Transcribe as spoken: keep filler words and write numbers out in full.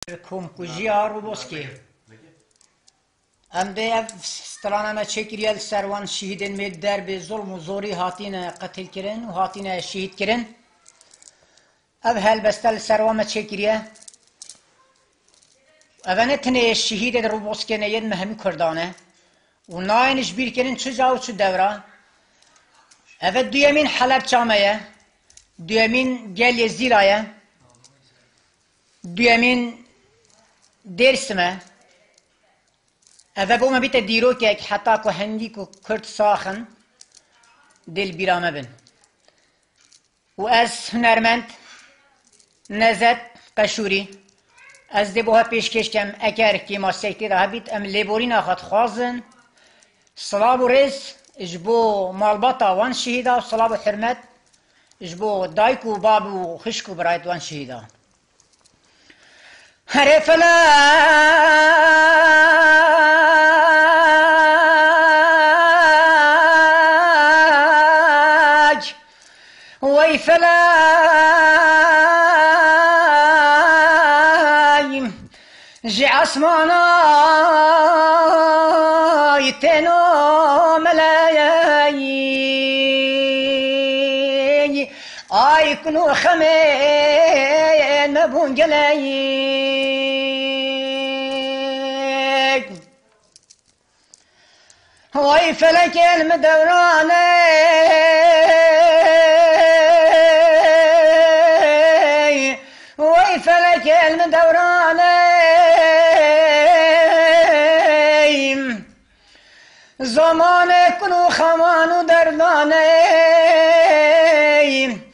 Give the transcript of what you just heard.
کم کجیا رو بسکی ام ده سترانه ما چکریل سروان شهیدن می در به ظلم و زوری هاتین قتل کرن و هاتین شهید کرن اب هل بستل سروان ما چکریه اوانه تنه شهید رو بسکی نید مهمی کردانه و ناینش بیر کرن چه جاو چه دوره اوه دویمین حلب چامه دویمین گل زیرایه دویمین درسمه اوه بوم بیت دیرو که حتی که هندی که کرد ساخن دل بیرامه بن و از هنرمند نزد قشوری از دی بوها پیشکش کم اگر که ما سکتی راه بیت ام لیبورین آخد خوازن صلاب و رز اجبو مالباتا وان شهیدا و صلاب و حرمت اجبو دایک و باب و خشک و برایت وان شهیدا هره فلاج وی فلاج جي عصمانا يتنو ملايي آي كنو خمين مبون جلاي وي فلك المدوراني وي فلك المدوراني زمان کنو خمان و دردانه